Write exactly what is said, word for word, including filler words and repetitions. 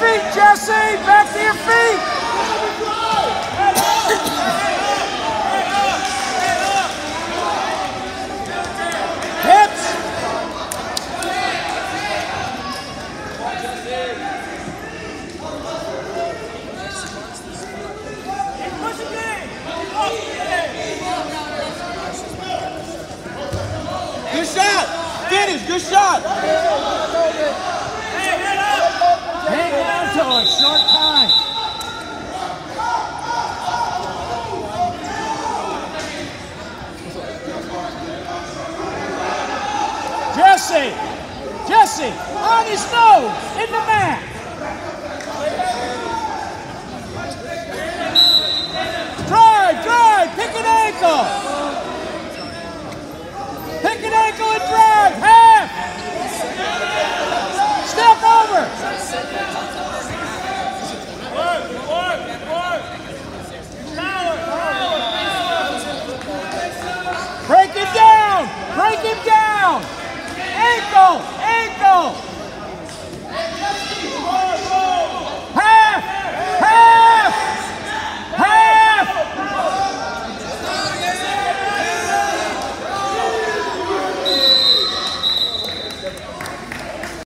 feet, Jesse! Back to your feet! Hips! Good shot! Finish! Good shot! Hang on to it, short time. Jesse! Jesse! On his nose! In the mat! Drive! Drive! Pick an ankle! Pick an ankle and drive! Half! Step over! Break him down! Break him down! Ankle!